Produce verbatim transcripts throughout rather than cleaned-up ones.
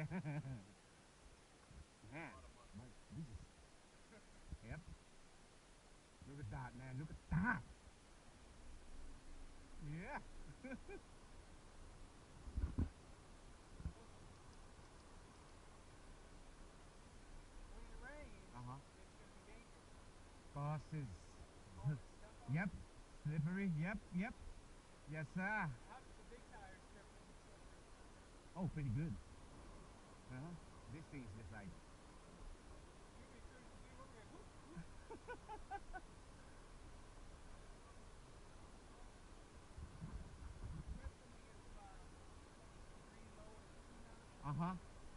yeah. Man, my Jesus. Yep. Look at that, man. Look at that. Yeah. When it rains, Uh-huh. it's going to be dangerous. Bosses. All this stuff on Yep. it. Slippery. Yep. Yep. Yes, sir. How does the big tires grip when it's slippery? Oh, pretty good. Uh-huh. This thing is just like. You'll be cruising through, we're going to whoop, whoop. Presently it's about three low and two high. Uh-huh.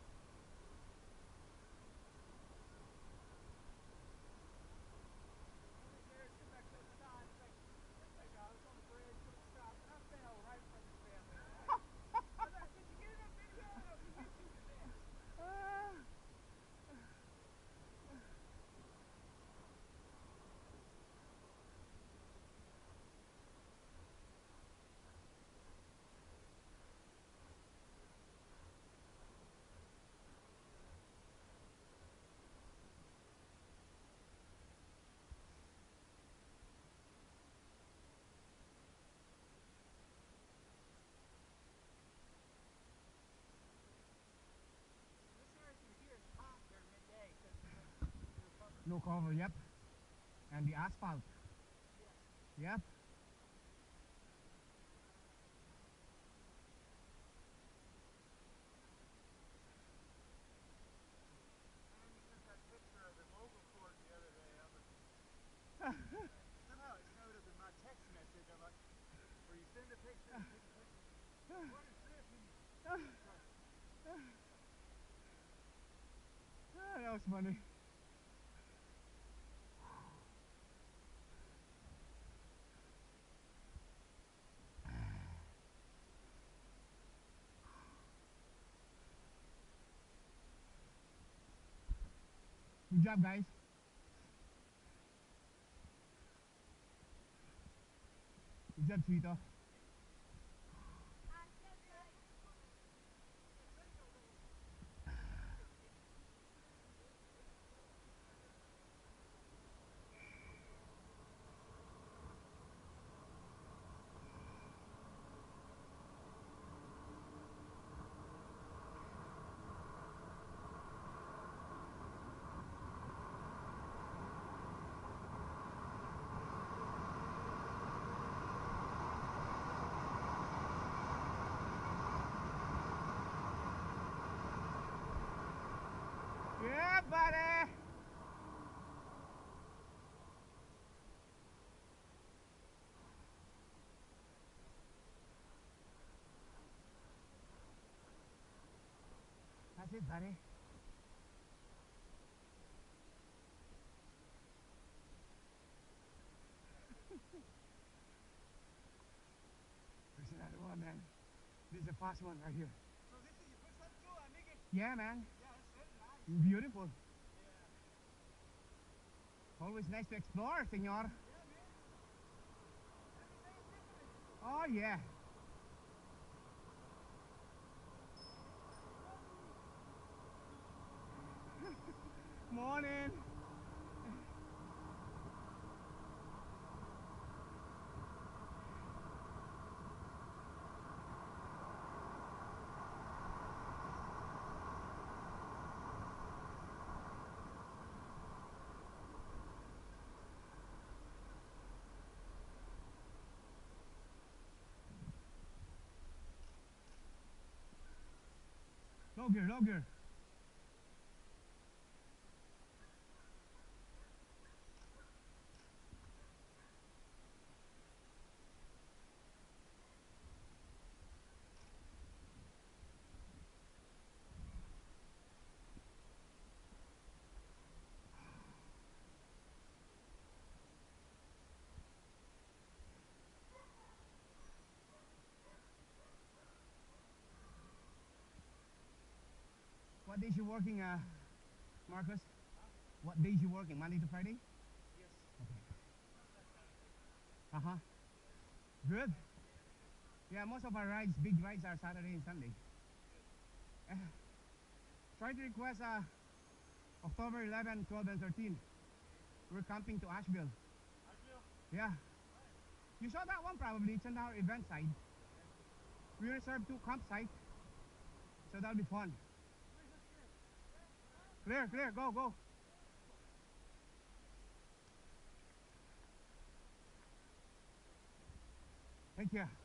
I was there sitting back to the side. It's like, it's like I was on the bridge, put a stop, and I fell right in front of this family. I was like, did you get it on video? I know, you YouTubing this. Ah. This area through here is hot during midday because there's no cover. No cover, yep. And the asphalt. Yes. Yep. And you sent that picture of the vocal cord the other day. I was, somehow it showed up in my text message. I'm like, where you send a picture and take a picture. What is this? And Ah, that was funny. Good job, guys. Good job, Sweeto. Yeah, buddy. That's it, buddy. There's another one, man. This is the fast one right here. so this is, you put something to it, nigga? Yeah, man. Yeah, it's, it's nice. Beautiful. Yeah. Always nice to explore, senor. Yeah, man. Everything's different. Oh, yeah. Morning. Low gear, low gear. What days you working, uh, Marcus? What days you working? Monday to Friday? Yes. Uh-huh. Good. Yeah, most of our rides, big rides are Saturday and Sunday. Eh, trying to request uh, October eleventh, twelve, and thirteen. We're camping to Asheville. Asheville? Yeah. You saw that one probably. It's on our event side. We reserved two campsites, so that'll be fun. Clear, clear, go, go. Thank you.